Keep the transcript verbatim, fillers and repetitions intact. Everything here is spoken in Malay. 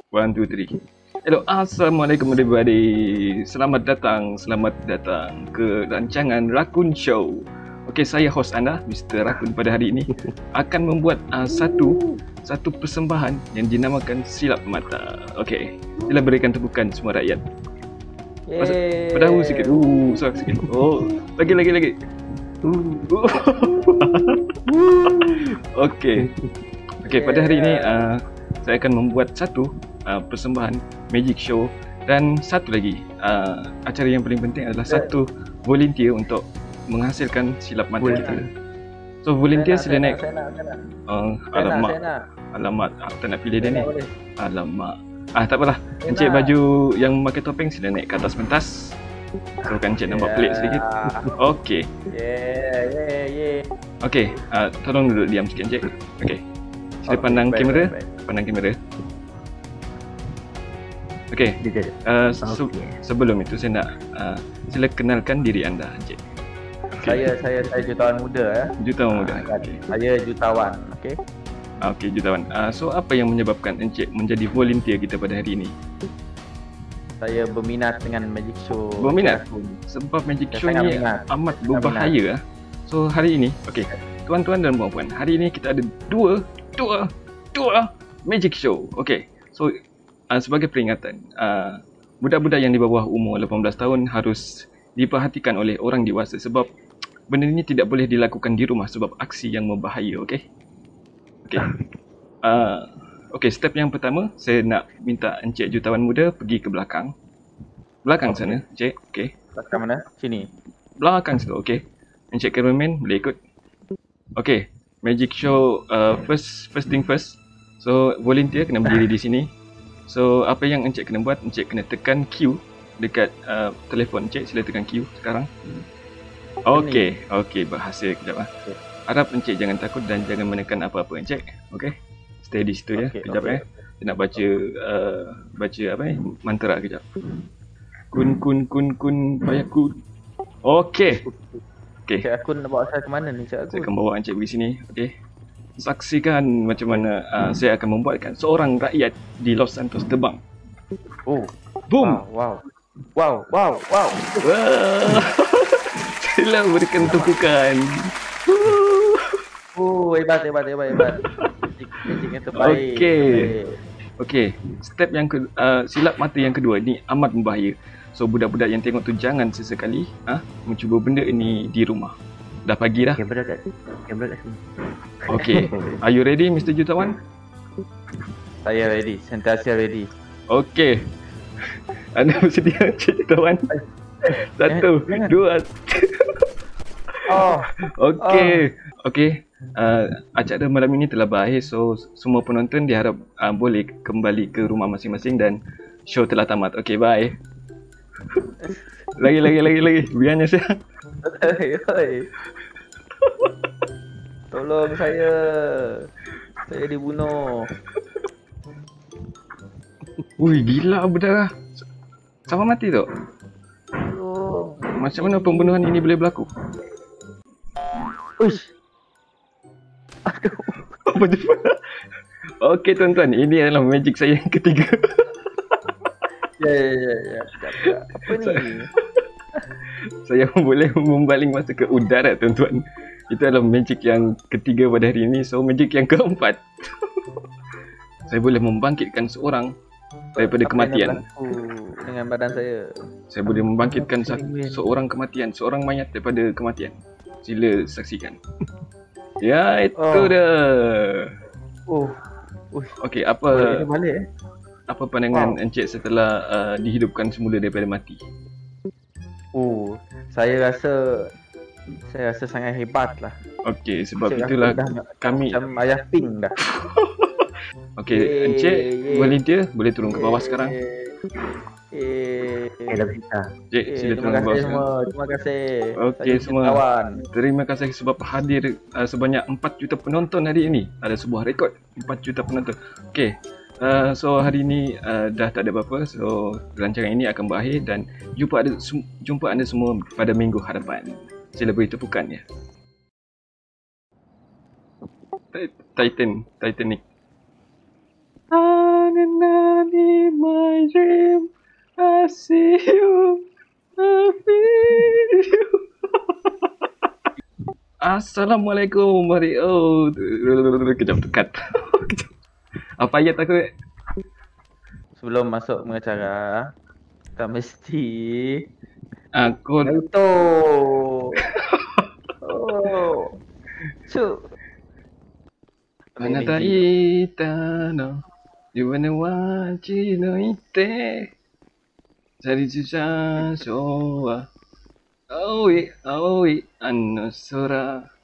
One, two, three. Hello, Assalamualaikum everybody. Selamat datang, selamat datang ke rancangan Rakun Show. Okey, saya host anda, Mister Rakun, pada hari ini akan membuat uh, satu satu persembahan yang dinamakan Silap Mata. Okey, sila berikan tepukan semua rakyat. Yeay. Pedahu sikit. Uh, sorak sikit. Oh, lagi lagi lagi. Uh. Okey. Okey, pada hari ini uh, saya akan membuat satu uh, persembahan magic show dan satu lagi uh, acara yang paling penting adalah satu volunteer untuk menghasilkan silap mata Boleh. kita. So volunteer Saya sila nak, naik. saya nak, saya nak. Uh, Saya nak, alamak, saya nak. alamak, aku tak nak pilih dia Saya ni. nak boleh. Alamak. Ah, tak apalah. Saya Encik nak. baju yang memakai topeng sila naik ke atas pentas. So kan encik nampak pelik sedikit. Okey. Yeah, yeah, yeah. Okey, uh, tolong duduk diam sikit encik. Okey. Sila Okey, pandang baik, kamera, baik, baik. pandang kamera. Okey. Uh, se- Okey. sebelum itu saya nak uh, sila kenalkan diri anda encik. Saya saya saya jutawan muda ya. Jutawan muda. Ah, kan. Okey. Saya jutawan, okey. Ah, Okey, jutawan. Uh, so apa yang menyebabkan encik menjadi volunteer kita pada hari ini? Saya berminat dengan magic show. Berminat? Rakun. Sebab magic Saya show sangat ni minat. amat Sangat berbahaya ah. So hari ini, okey, tuan-tuan dan puan-puan, hari ini kita ada dua, dua, dua magic show. Okey. So uh, sebagai peringatan, uh, budak-budak yang di bawah umur lapan belas tahun harus diperhatikan oleh orang dewasa sebab benda ini tidak boleh dilakukan di rumah sebab aksi yang membahaya, okey? Okey. Uh, okey, step yang pertama, saya nak minta encik jutawan muda pergi ke belakang. Belakang Okey. sana, encik. Okey. Belakang mana? Sini. Belakang situ, okey. Encik cameraman boleh ikut. Okey, magic show uh, first first thing first. So volunteer kena berdiri di sini. So apa yang encik kena buat, encik kena tekan Q dekat uh, telefon encik. Sila tekan Q sekarang. Okey, okey, berhasil kejap ah. Okey. Harap encik jangan takut dan jangan menekan apa-apa encik. Okey. Stay di situ ya. Okey, Kejap okey. eh. Saya nak baca uh, baca apa ni? Mantra kejap. Kun kun kun kun payakun. Okey. Okey. Cik Akun nak bawa saya ke mana ni, Cik Akun? Saya akan bawa encik pergi sini. Okey. Saksikan macam mana uh, saya akan membuatkan seorang rakyat di Los Santos terbang. Oh, Boom. wow, wow. Wow, wow, wow. Wah. Sila berikan tepukan. Oh, hebat, hebat, hebat, hebat. Magic, magic yang terbaik. Okey. terbaik. Okey, step yang ke, uh, silap mata yang kedua ni amat membahaya. So budak-budak yang tengok tu jangan sesekali ah ha, mencuba benda ini di rumah. Dah pagi dah. Kamera kat kamera kat sini. Okey. Are you ready Mister Jutawan? Saya ready, sentiasa ready. Okey. Anda bersedia Cik Jutawan? Satu, Jangan. dua. Oh, Okey. Okey. Uh, acara malam ini telah berakhir, so semua penonton diharap uh, boleh kembali ke rumah masing-masing dan show telah tamat. Okey, bye. Lagi lagi lagi lagi. Biarnya saya. Hei, hei. Tolong saya. Saya dibunuh. Ui, gila budak. Sama mati tu. Oh. Macam mana pembunuhan ini boleh berlaku? Uish. Apa tu? Okey tuan-tuan, ini adalah magic saya yang ketiga. Ya, ya, ya, ya. Sekejap, sekejap. Apa ni? Saya boleh membaling masa ke udara tuan-tuan. Itu adalah magic yang ketiga pada hari ini. So magic yang keempat, saya boleh membangkitkan seorang daripada Apa yang kematian. berlaku dengan badan saya? Saya boleh membangkitkan sa- Penguin. seorang kematian, seorang mayat daripada kematian. Sila saksikan. Ya, itu Oh. dah. Oh. Uish. Okey, Boleh apa ni balik eh? apa pandangan Wow. encik setelah uh, dihidupkan semula daripada mati? Oh, saya rasa saya rasa sangat hebat lah. Okey, sebab Cik itulah Akun dah kami. macam ayah pink dah. Okey, Yeay, encik yeay. volunteer boleh turun ke bawah sekarang. Eh, Eh, dah bisa. Encik, eh, sila terima turun ke bawah kasih sekarang. semua. Terima kasih. Okey, Saya semua. kawan. Terima kasih sebab hadir uh, sebanyak empat juta penonton hari ini. Ada sebuah rekod empat juta penonton. Okey. Uh, so hari ini uh, dah tak ada apa-apa. So rancangan ini akan berakhir dan jumpa ada sem- jumpa anda semua pada minggu hadapan. Sila beri tepukan ya. Titan, Titanic. Ah, na, na, na, see you, I feel you. Assalamualaikum, Mario. Kejap dekat. Apa ayat aku? Sebelum masuk mengacara, kita mesti Aku Naruto. Oh. Cuk. Anata ita no Yuane wa chi no ite Sarijuja showa Aoi aoi ano sora